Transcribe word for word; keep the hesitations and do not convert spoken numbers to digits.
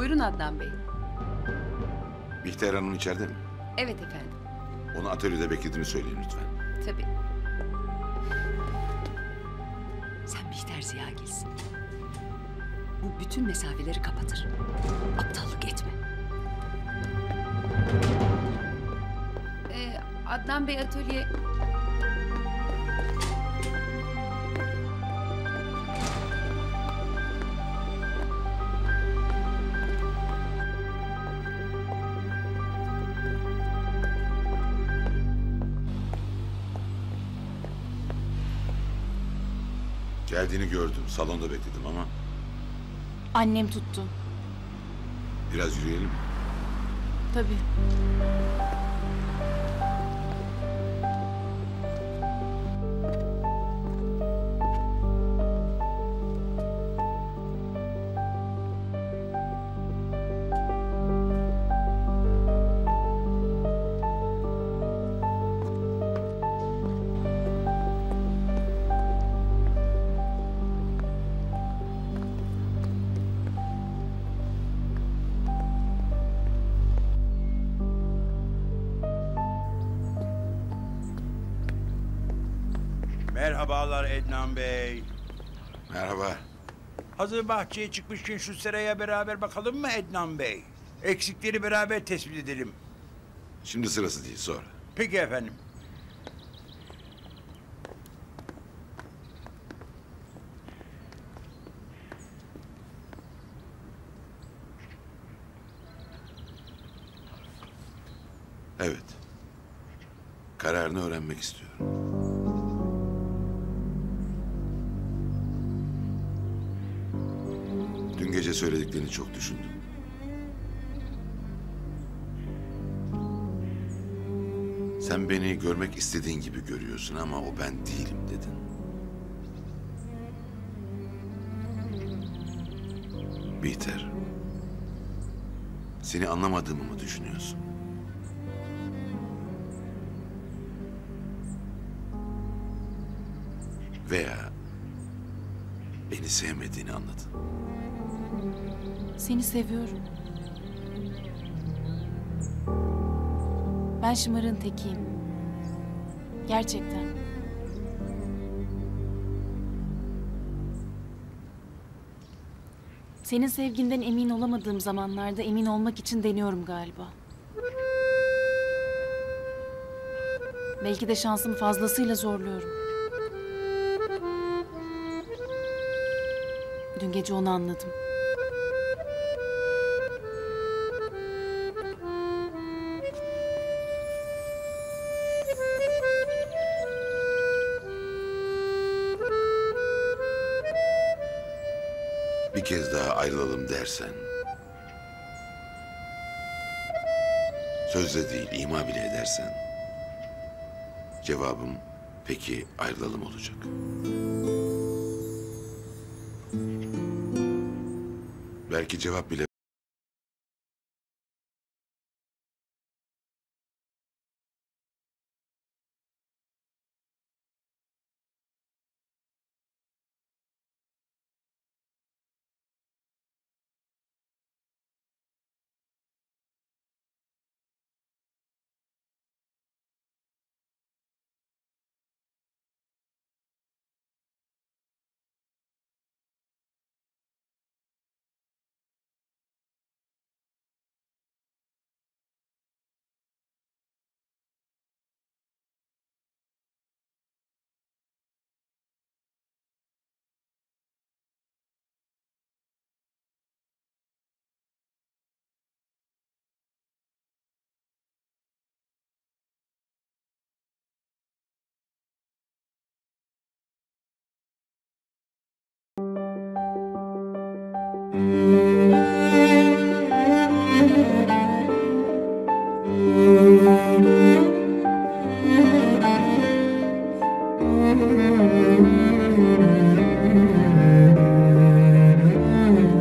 Buyurun Adnan Bey. Bihter Hanım içeride mi? Evet efendim. Onu atölyede beklediğimi söyleyin lütfen. Tabii. Sen Bihter Ziyagil'sin. Bu bütün mesafeleri kapatır. Aptallık etme. Ee, Adnan Bey atölye... Geldiğini gördüm. Salonda bekledim ama Annem tuttu. biraz yürüyelim mi? Tabii. Merhabalar Ednan Bey. Merhaba. Hazır bahçeye çıkmışken şu seraya beraber bakalım mı Ednan Bey? Eksikleri beraber tespit edelim. Şimdi sırası değil, sonra. Peki efendim. Evet. Kararını öğrenmek istiyorum. Dün gece söylediklerini çok düşündüm. Sen beni görmek istediğin gibi görüyorsun ama o ben değilim dedin. Bihter, seni anlamadığımı mı düşünüyorsun? Veya beni sevmediğini anladın. Seni seviyorum. Ben şımarığın tekiyim. Gerçekten. Senin sevginden emin olamadığım zamanlarda emin olmak için deniyorum galiba. Belki de şansımı fazlasıyla zorluyorum. Dün gece onu anladım. Bir kez daha ayrılalım dersen... sözle değil, ima bile edersen... cevabım peki ayrılalım olacak. Belki cevap bile...